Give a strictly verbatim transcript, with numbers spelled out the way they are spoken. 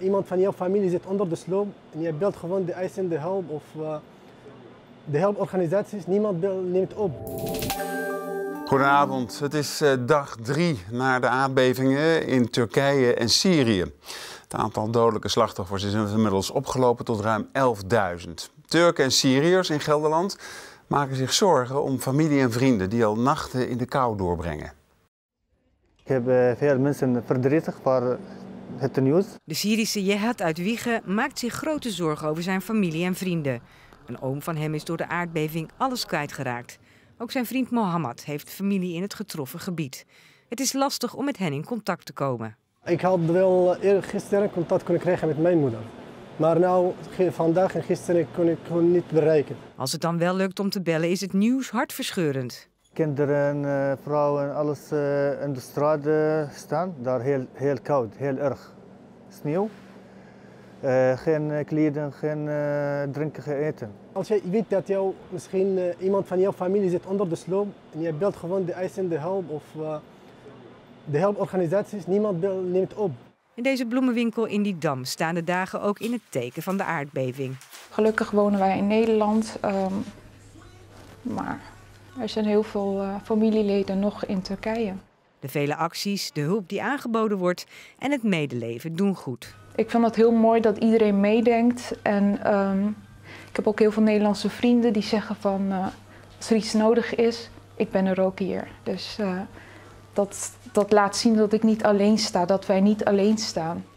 Iemand van jouw familie zit onder de sloop en je belt gewoon de eisende hulp of uh, de hulporganisaties. Niemand bel, neemt op. Goedenavond, het is uh, dag drie na de aardbevingen in Turkije en Syrië. Het aantal dodelijke slachtoffers is inmiddels opgelopen tot ruim elfduizend. Turken en Syriërs in Gelderland maken zich zorgen om familie en vrienden die al nachten in de kou doorbrengen. Ik heb uh, veel mensen verdrietig voor het nieuws. De Syrische Jihad uit Wijchen maakt zich grote zorgen over zijn familie en vrienden. Een oom van hem is door de aardbeving alles kwijtgeraakt. Ook zijn vriend Mohammed heeft familie in het getroffen gebied. Het is lastig om met hen in contact te komen. Ik had wel gisteren contact kunnen krijgen met mijn moeder. Maar nou, vandaag en gisteren kon ik gewoon niet bereiken. Als het dan wel lukt om te bellen, is het nieuws hartverscheurend. Kinderen, vrouwen, alles uh, in de straat uh, staan. Daar heel, heel koud, heel erg. Sneeuw. Uh, geen kleding, geen uh, drinken, eten. Als je weet dat jou, misschien uh, iemand van jouw familie zit onder de sloop en je belt gewoon de eisende hulp of uh, de hulporganisaties, niemand bel, neemt op. In deze bloemenwinkel in die Dam staan de dagen ook in het teken van de aardbeving. Gelukkig wonen wij in Nederland, um, maar er zijn heel veel uh, familieleden nog in Turkije. De vele acties, de hulp die aangeboden wordt en het medeleven doen goed. Ik vind het heel mooi dat iedereen meedenkt. En um, ik heb ook heel veel Nederlandse vrienden die zeggen van uh, als er iets nodig is, ik ben er ook hier. Dus uh, dat, dat laat zien dat ik niet alleen sta, dat wij niet alleen staan.